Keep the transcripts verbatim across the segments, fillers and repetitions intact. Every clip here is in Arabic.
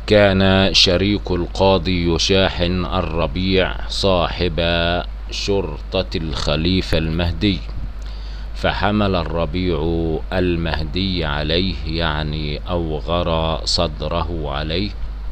كان شريك القاضي يشاحن الربيع صاحب شرطة الخليفة المهدي، فحمل الربيع المهدي عليه، يعني أوغر صدره عليه.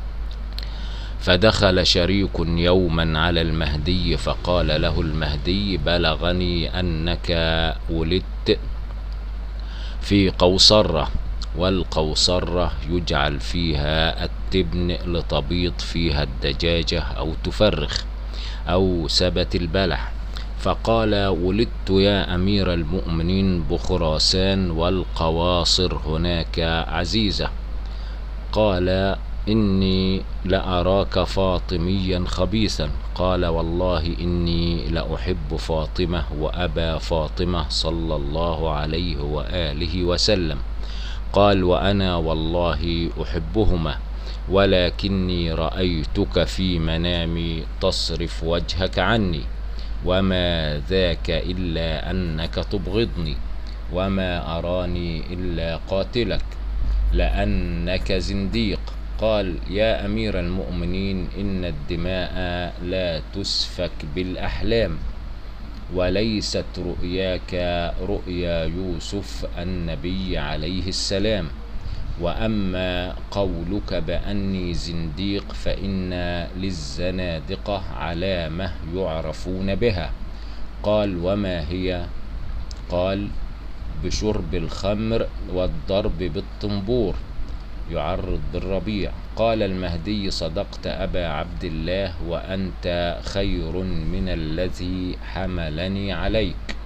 فدخل شريك يوما على المهدي فقال له المهدي: بلغني أنك ولدت في قوصرة، والقوصرة يجعل فيها التبن لتبيض فيها الدجاجة أو تفرخ أو سبت البلح. فقال: ولدت يا أمير المؤمنين بخراسان، والقواصر هناك عزيزة. قال: إني لأراك فاطميا خبيثا. قال: والله إني لأحب فاطمة وأبا فاطمة صلى الله عليه وآله وسلم. قال: وأنا والله أحبهما، ولكني رأيتك في منامي تصرف وجهك عني، وما ذاك إلا أنك تبغضني، وما أراني إلا قاتلك، لأنك زنديق. قال: يا أمير المؤمنين، إن الدماء لا تسفك بالأحلام، وليست رؤياك رؤيا يوسف النبي عليه السلام، وأما قولك بأني زنديق فإن للزنادقة علامة يعرفون بها. قال: وما هي؟ قال: بشرب الخمر والضرب بالطنبور، يعرض بالربيع. قال المهدي: صدقت أبا عبد الله، وأنت خير من الذي حملني عليك.